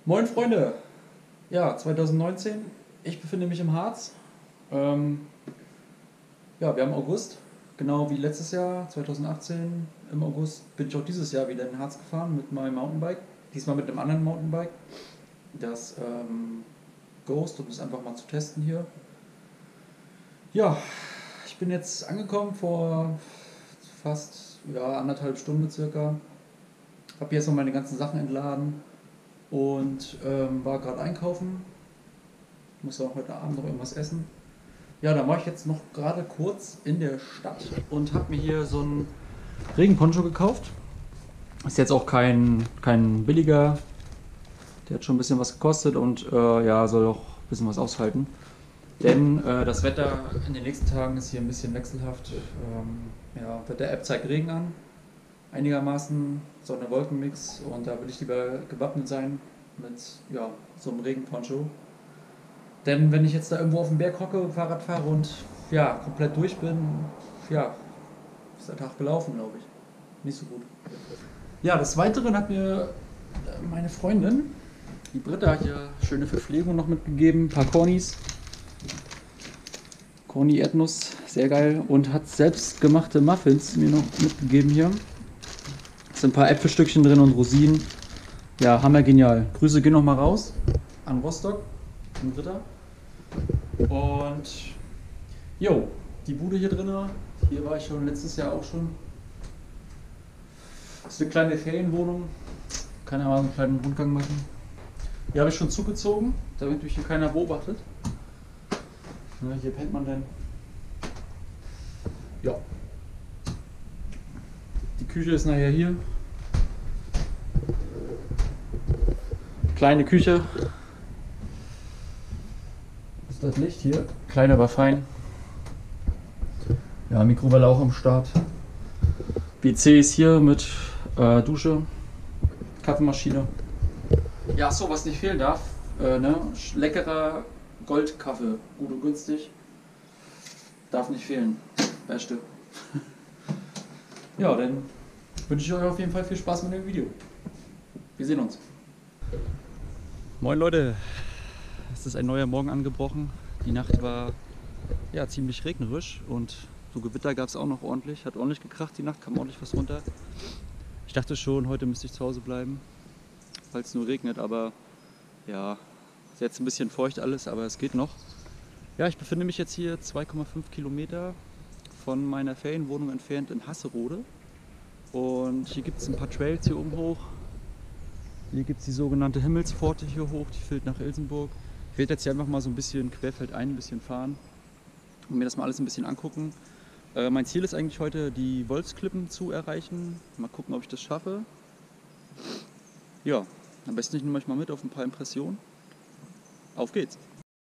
Moin Freunde! Ja, 2019, ich befinde mich im Harz. Ja, wir haben August, genau wie letztes Jahr, 2018. Im August bin ich auch dieses Jahr wieder in den Harz gefahren mit meinem Mountainbike. Diesmal mit einem anderen Mountainbike, das Ghost, um es einfach mal zu testen hier. Ja, ich bin jetzt angekommen vor fast anderthalb Stunden circa. Habe jetzt noch meine ganzen Sachen entladen und war gerade einkaufen. Muss auch heute Abend noch irgendwas essen. Ja, da war ich jetzt noch gerade kurz in der Stadt und habe mir hier so einen Regenponcho gekauft. Ist jetzt auch kein billiger. Der hat schon ein bisschen was gekostet und ja, soll auch ein bisschen was aushalten. Denn das Wetter in den nächsten Tagen ist hier ein bisschen wechselhaft. Ja, Wetter-App zeigt Regen an. Einigermaßen Sonne-Wolken-Mix und da will ich lieber gewappnet sein mit so einem Regenponcho. Denn wenn ich jetzt da irgendwo auf dem Berg hocke, Fahrrad fahre und komplett durch bin, ist der Tag gelaufen, glaube ich. Nicht so gut. Ja, des Weiteren hat mir meine Freundin, die Britta, hier schöne Verpflegung noch mitgegeben, ein paar Cornys. Corny Erdnuss, sehr geil. Und hat selbstgemachte Muffins mir noch mitgegeben hier. Es sind ein paar Äpfelstückchen drin und Rosinen. Ja, hammergenial. Grüße gehen noch mal raus an Rostock, an Britta. Und die Bude hier drin, hier war ich schon letztes Jahr auch schon. Das ist eine kleine Ferienwohnung. Kann ja mal einen kleinen Rundgang machen. Hier habe ich schon zugezogen, damit mich hier keiner beobachtet. Ja, hier pennt man denn. Ja. Die Küche ist nachher hier. Kleine Küche. Was ist das Licht hier? Klein, aber fein. Ja, Mikrowelle auch am Start. WC ist hier mit Dusche, Kaffeemaschine. Ja, so was nicht fehlen darf. Leckerer Goldkaffee, gut und günstig. Darf nicht fehlen. Beste. Ja, dann wünsche ich euch auf jeden Fall viel Spaß mit dem Video. Wir sehen uns. Moin Leute, es ist ein neuer Morgen angebrochen. Die Nacht war ziemlich regnerisch und so Gewitter gab es auch noch ordentlich. Hat ordentlich gekracht, die Nacht kam ordentlich was runter. Ich dachte schon, heute müsste ich zu Hause bleiben, weil es nur regnet, aber ja, ist jetzt ein bisschen feucht alles, aber es geht noch. Ja, ich befinde mich jetzt hier 2,5 Kilometer von meiner Ferienwohnung entfernt in Hasserode. Und hier gibt es ein paar Trails hier oben hoch. Hier gibt es die sogenannte Himmelspforte hier hoch, die führt nach Ilsenburg. Ich werde jetzt hier einfach mal so ein bisschen querfeldein ein bisschen fahren und mir das mal alles ein bisschen angucken. Mein Ziel ist eigentlich heute, die Wolfsklippen zu erreichen. Mal gucken, ob ich das schaffe. Ja, am besten ich nehme euch mal mit auf ein paar Impressionen. Auf geht's!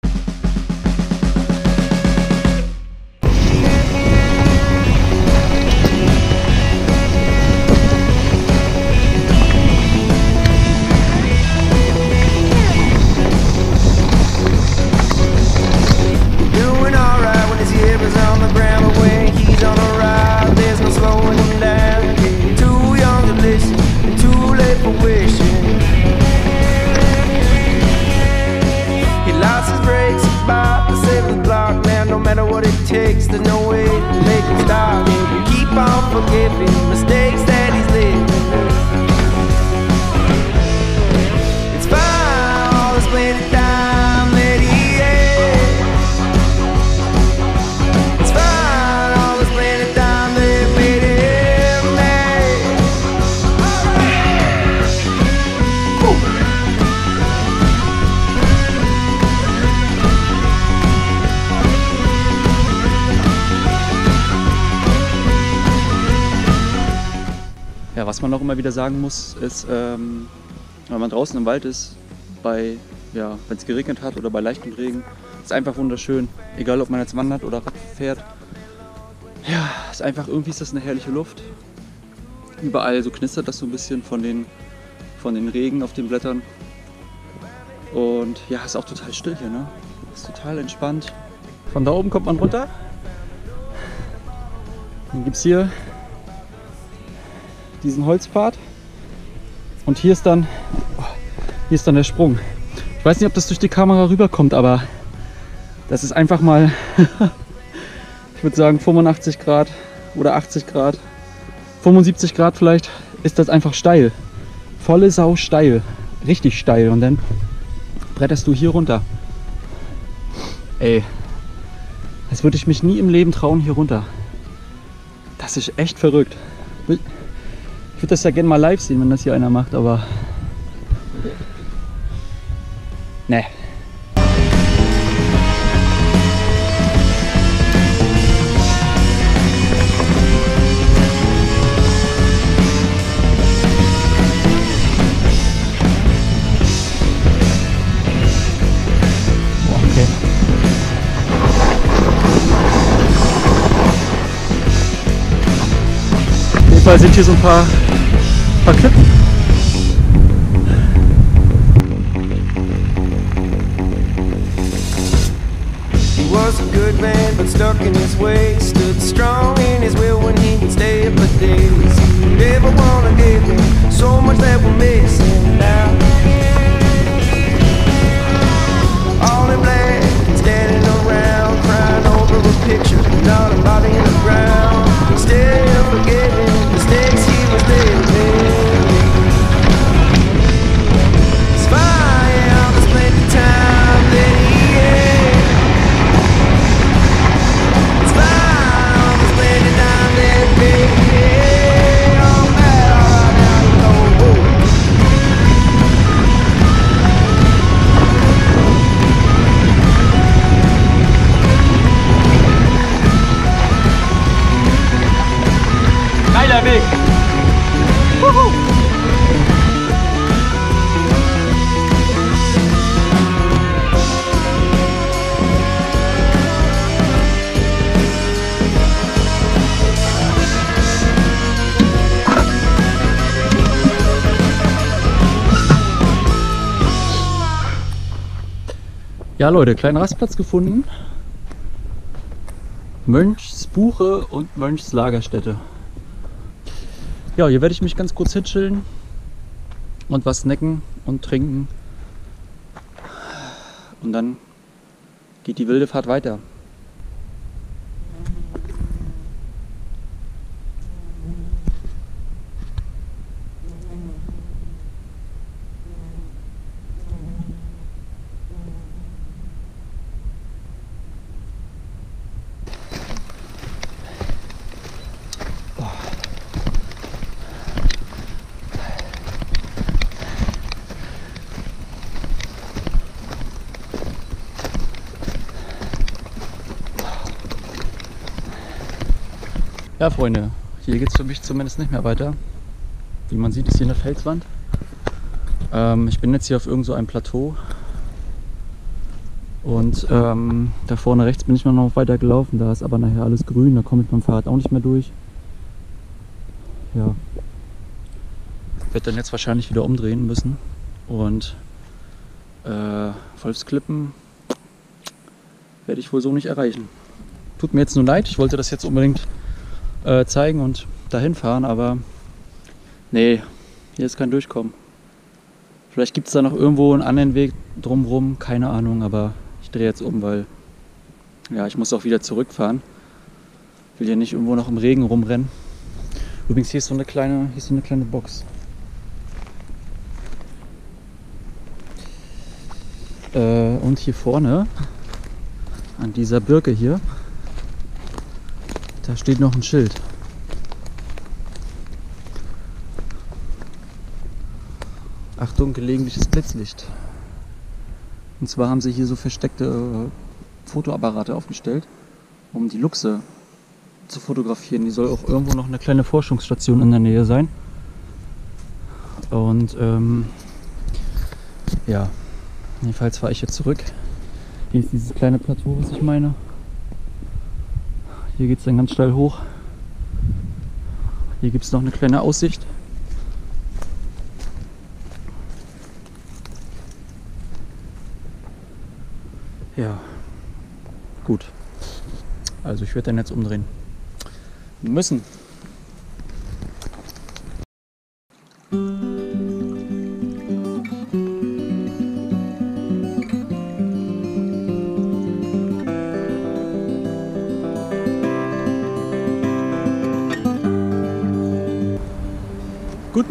There's no way to make him stop. Keep on forgiving mistakes that he's living. It's fine, all this plenty time that he had. It's fine, all this plenty time that made him mad. Ja, was man auch immer wieder sagen muss, ist, wenn man draußen im Wald ist, wenn es geregnet hat oder bei leichtem Regen, ist einfach wunderschön. Egal, ob man jetzt wandert oder Rad fährt. Ja, irgendwie ist das eine herrliche Luft. Überall so knistert das so ein bisschen von den Regen auf den Blättern. Und ja, ist auch total still hier, ne? Ist total entspannt. Von da oben kommt man runter. Dann gibt es hier diesen Holzpfad und hier ist dann Hier ist dann der Sprung. Ich weiß nicht, ob das durch die Kamera rüberkommt, aber das ist einfach mal, ich würde sagen 85 Grad oder 80 Grad, 75 Grad vielleicht, ist das einfach steil. Volle Sau steil, richtig steil und dann bretterst du hier runter. Ey, das würde ich mich nie im Leben trauen hier runter. Das ist echt verrückt. Ich würde das ja gerne mal live sehen, wenn das hier einer macht, aber ne. Auf jeden Fall sind hier so ein paar Klippen. He was a good man, but stuck in his ways. Stood strong in his will when he would stay up for days. He never wanna give me so much that we're missing now. All in black, standing around, crying over a picture, not a body in the ground. Instead of forgiving mistakes he was living. It's fine, I'll just spend the time that he had. It's fine, I'll just spend the time that he had. All right now, you know. Geiler Weg! Wuhu. Ja Leute, kleinen Rastplatz gefunden. Mönchsbuche und Mönchslagerstätte. Ja, hier werde ich mich ganz kurz hinchillen und was snacken und trinken. Und dann geht die wilde Fahrt weiter. Ja Freunde, hier geht es für mich zumindest nicht mehr weiter. Wie man sieht, ist hier eine Felswand. Ich bin jetzt hier auf irgend so einem Plateau. Und da vorne rechts bin ich noch weiter gelaufen. Da ist aber nachher alles grün, da komme ich mit dem Fahrrad auch nicht mehr durch. Ja. Ich werde dann jetzt wahrscheinlich wieder umdrehen müssen. Und Wolfsklippen werde ich wohl so nicht erreichen. Tut mir jetzt nur leid, ich wollte das jetzt unbedingt zeigen und dahin fahren, aber nee, hier ist kein Durchkommen. Vielleicht gibt es da noch irgendwo einen anderen Weg drumherum, keine Ahnung, aber ich drehe jetzt um, weil ja, ich muss auch wieder zurückfahren. Ich will hier nicht irgendwo noch im Regen rumrennen. Übrigens, hier ist so eine kleine Box. Und hier vorne, an dieser Birke hier, da steht noch ein Schild. Achtung, gelegentliches Blitzlicht. Und zwar haben sie hier so versteckte Fotoapparate aufgestellt, um die Luchse zu fotografieren. Die soll auch irgendwo noch eine kleine Forschungsstation in der Nähe sein. Und ja, jedenfalls fahre ich jetzt zurück. Hier ist dieses kleine Plateau, was ich meine. Hier geht es dann ganz steil hoch. Hier gibt es noch eine kleine Aussicht. Ja, gut. Also ich werde dann jetzt umdrehen müssen.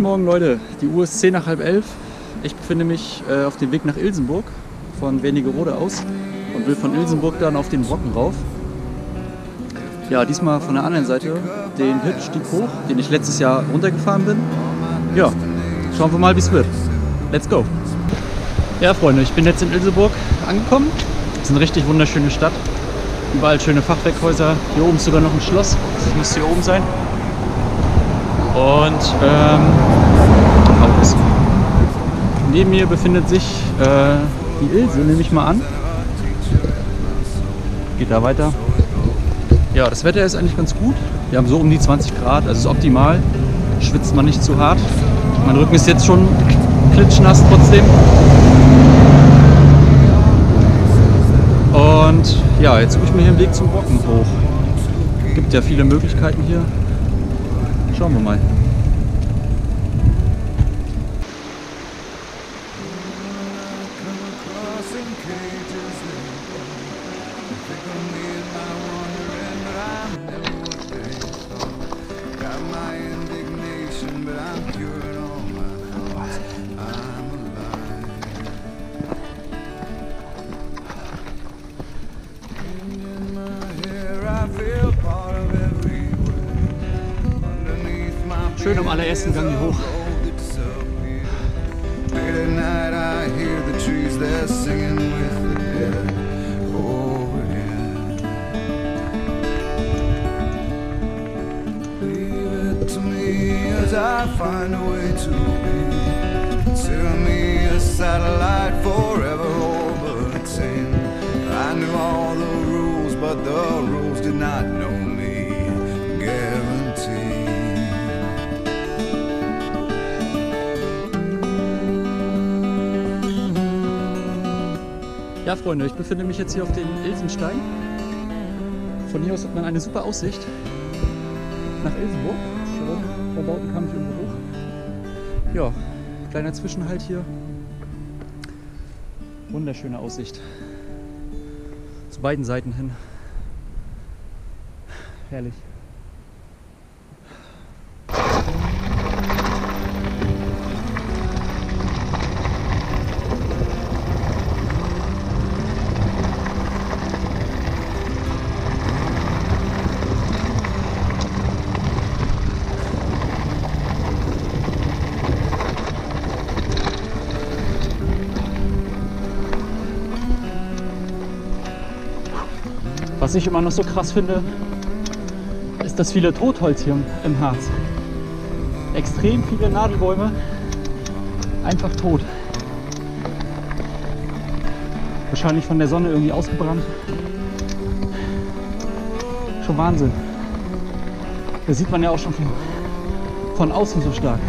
Guten Morgen Leute, die Uhr ist 10 nach halb 11. Ich befinde mich auf dem Weg nach Ilsenburg von Wernigerode aus und will von Ilsenburg dann auf den Brocken rauf. Ja, diesmal von der anderen Seite den Hüttenstieg hoch, den ich letztes Jahr runtergefahren bin. Ja, schauen wir mal, wie es wird. Let's go! Ja Freunde, ich bin jetzt in Ilsenburg angekommen. Das ist eine richtig wunderschöne Stadt. Überall schöne Fachwerkhäuser. Hier oben ist sogar noch ein Schloss. Das müsste hier oben sein. Und Haus. Neben mir befindet sich die Ilse, nehme ich mal an. Geht da weiter. Ja, das Wetter ist eigentlich ganz gut. Wir haben so um die 20 Grad, also ist optimal. Schwitzt man nicht zu hart. Mein Rücken ist jetzt schon klitschnass trotzdem. Und ja, jetzt suche ich mir hier einen Weg zum Brocken hoch. Gibt ja viele Möglichkeiten hier. Schauen wir mal. Schön am allerersten Gang hier hoch. I find a way to be. Sell me a satellite forever orbiting. I knew all the rules, but the rules did not know me. Guarantee. Ja, Freunde, ich befinde mich jetzt hier auf dem Ilsenstein. Von hier aus hat man eine super Aussicht nach Ilsenburg. Von da unten kam ich irgendwo hoch. Ja, kleiner Zwischenhalt hier. Wunderschöne Aussicht. Zu beiden Seiten hin. Herrlich. Was ich immer noch so krass finde, ist das viele Totholz hier im Harz. Extrem viele Nadelbäume, einfach tot. Wahrscheinlich von der Sonne irgendwie ausgebrannt. Schon Wahnsinn. Das sieht man ja auch schon von außen so stark.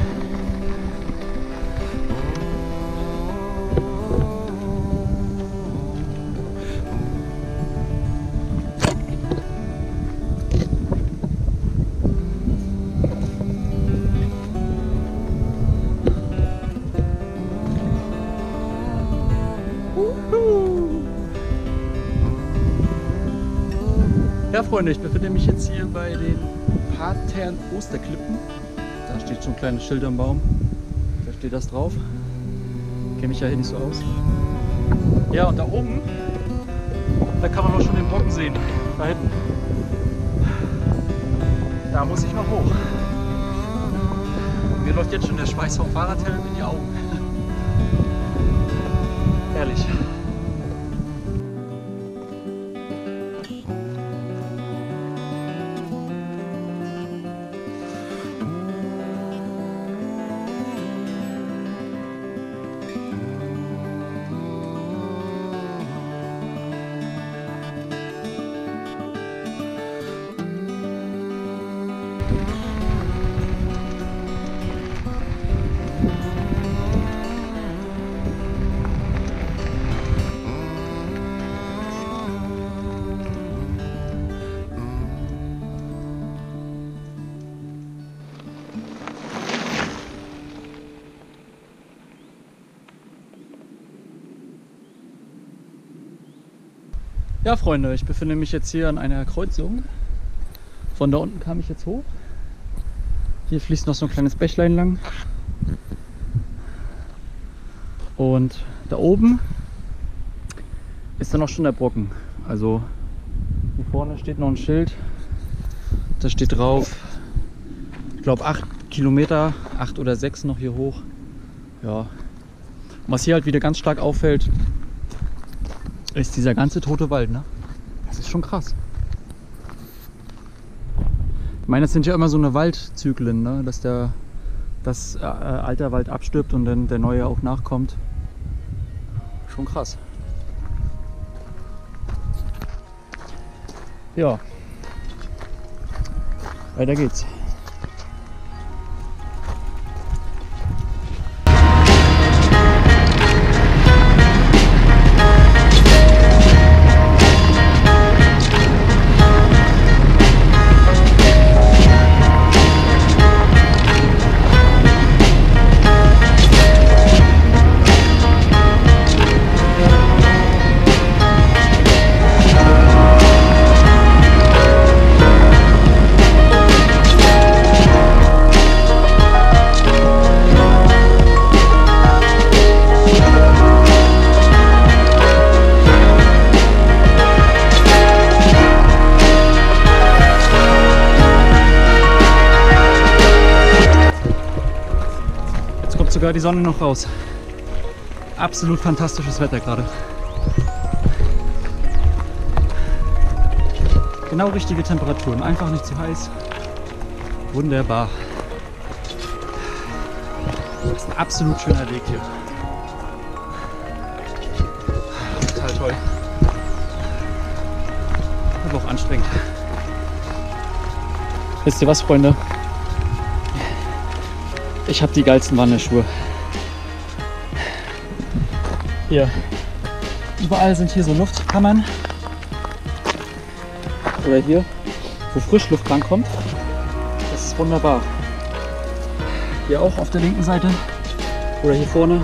Ja Freunde, ich befinde mich jetzt hier bei den Patern Osterklippen. Da steht schon ein kleines Schild am Baum. Da steht das drauf. Kenne mich ja hier nicht so aus. Ja, und da oben, da kann man auch schon den Brocken sehen. Da hinten. Da muss ich noch hoch. Mir läuft jetzt schon der Schweiß vom Fahrradhelm in die Augen. Herrlich. Ja Freunde, ich befinde mich jetzt hier an einer Kreuzung. Von da unten kam ich jetzt hoch. Hier fließt noch so ein kleines Bächlein lang. Und da oben ist dann auch schon der Brocken. Also hier vorne steht noch ein Schild. Da steht drauf, ich glaube 8 Kilometer, 8 oder 6 noch hier hoch. Ja. Und was hier halt wieder ganz stark auffällt, ist dieser ganze tote Wald, ne? Das ist schon krass. Ich meine, das sind ja immer so eine Waldzyklen, ne? Dass alter Wald abstirbt und dann der neue auch nachkommt. Schon krass. Ja. Weiter geht's. Sogar die Sonne noch raus. Absolut fantastisches Wetter gerade. Genau richtige Temperaturen, einfach nicht zu heiß. Wunderbar. Das ist ein absolut schöner Weg hier. Total toll. Aber auch anstrengend. Wisst ihr was, Freunde? Ich habe die geilsten Wanderschuhe. Hier. Überall sind hier so Luftkammern. Oder hier, wo Frischluft rankommt. Das ist wunderbar. Hier auch auf der linken Seite. Oder hier vorne.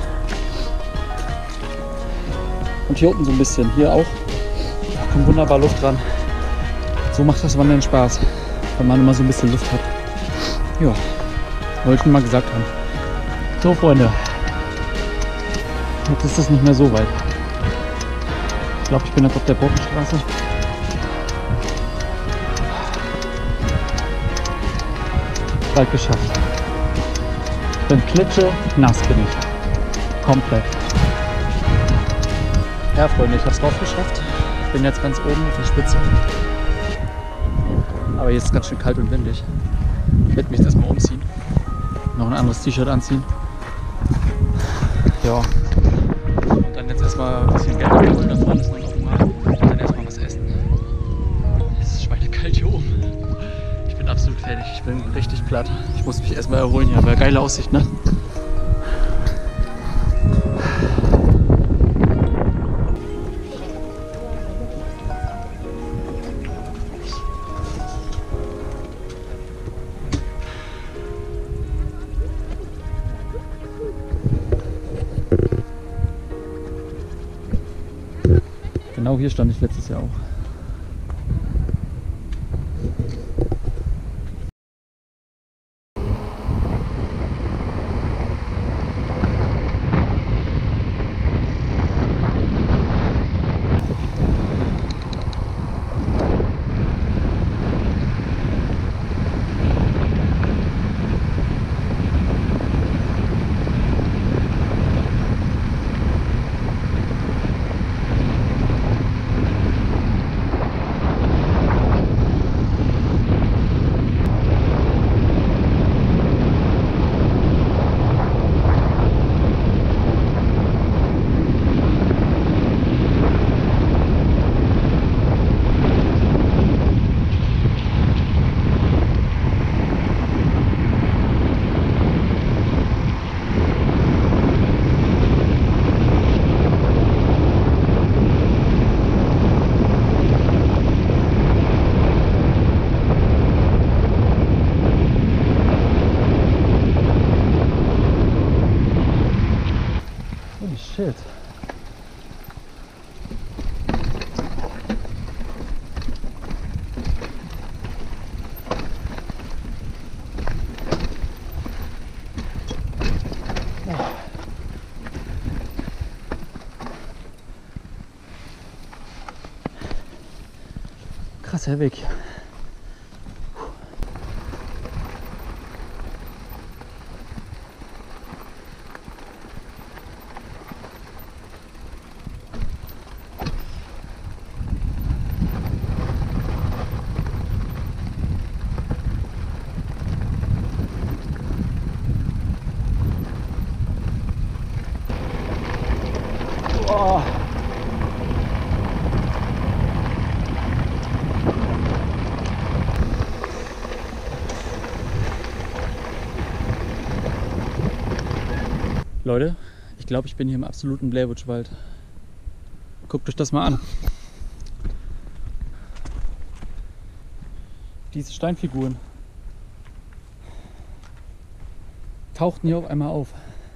Und hier unten so ein bisschen. Hier auch. Da kommt wunderbar Luft ran. So macht das Wandern Spaß. Wenn man immer so ein bisschen Luft hat. Ja. Wollte ich schon mal gesagt haben. So, Freunde. Jetzt ist es nicht mehr so weit. Ich glaube, ich bin jetzt auf der Brockenstraße. Bald geschafft. Bin klitsche nass bin ich. Komplett. Ja, Freunde, ich habe es drauf geschafft. Ich bin jetzt ganz oben auf der Spitze. Aber hier ist es ganz schön kalt und windig. Ich werde mich jetzt erstmal umziehen. Noch ein anderes T-Shirt anziehen. Ja. Und dann jetzt erstmal ein bisschen Geld abholen. Da vorne ist noch ein Automat. Und dann erstmal was essen. Es ist schweinekalt hier oben. Ich bin absolut fertig. Ich bin richtig platt. Ich muss mich erstmal erholen hier. Aber geile Aussicht, ne? Genau hier stand ich letztes Jahr auch. Shit. krasser Weg. Oh. Leute, ich glaube, ich bin hier im absoluten Blair Witch Wald. Guckt euch das mal an. Diese Steinfiguren tauchten hier auf einmal auf.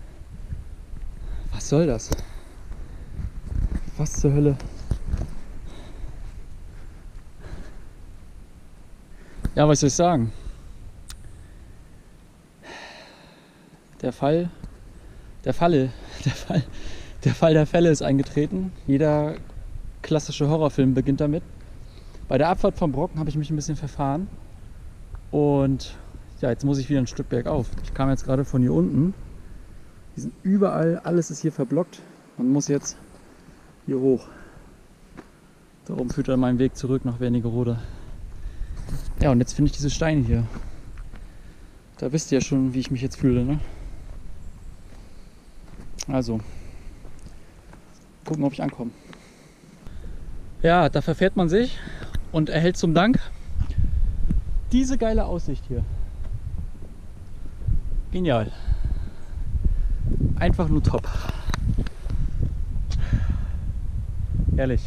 Was soll das? Was zur Hölle? Ja, was soll ich sagen? Der Fall der Fälle ist eingetreten. Jeder klassische Horrorfilm beginnt damit. Bei der Abfahrt vom Brocken habe ich mich ein bisschen verfahren. Und ja, jetzt muss ich wieder ein Stück bergauf. Ich kam jetzt gerade von hier unten. Die sind überall, alles ist hier verblockt. Man muss jetzt hier hoch. Darum führt dann mein Weg zurück nach Wernigerode. Ja, und jetzt finde ich diese Steine hier. Da wisst ihr ja schon, wie ich mich jetzt fühle, ne? Also, gucken, ob ich ankomme. Ja, da verfährt man sich und erhält zum Dank diese geile Aussicht hier. Genial. Einfach nur top. Ehrlich.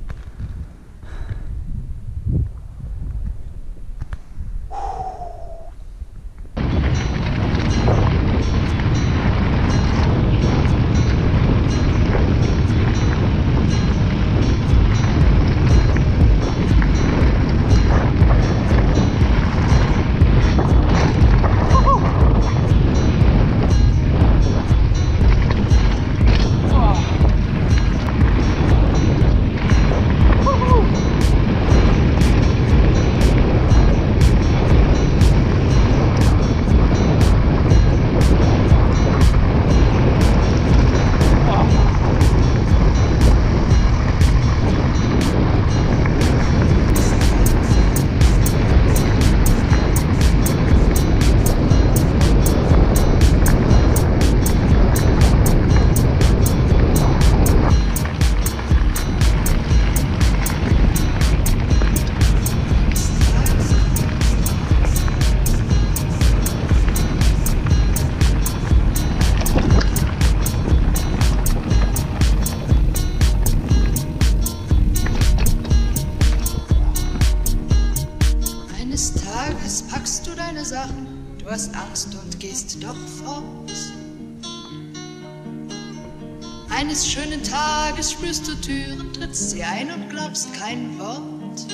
Packst du deine Sachen, du hast Angst und gehst doch fort. Eines schönen Tages spürst du Türen, trittst sie ein und glaubst kein Wort.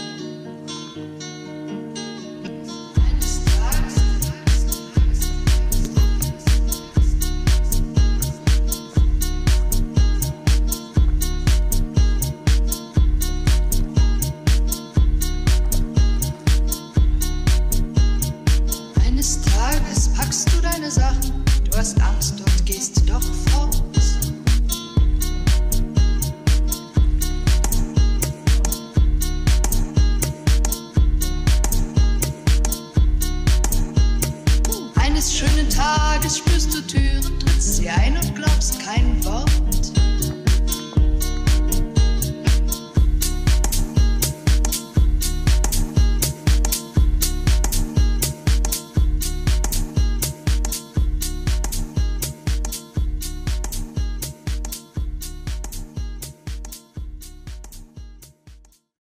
Packst du deine Sachen, du hast Angst und gehst doch fort. Eines schönen Tages spürst du Türen, trittst sie ein und glaubst kein Wort.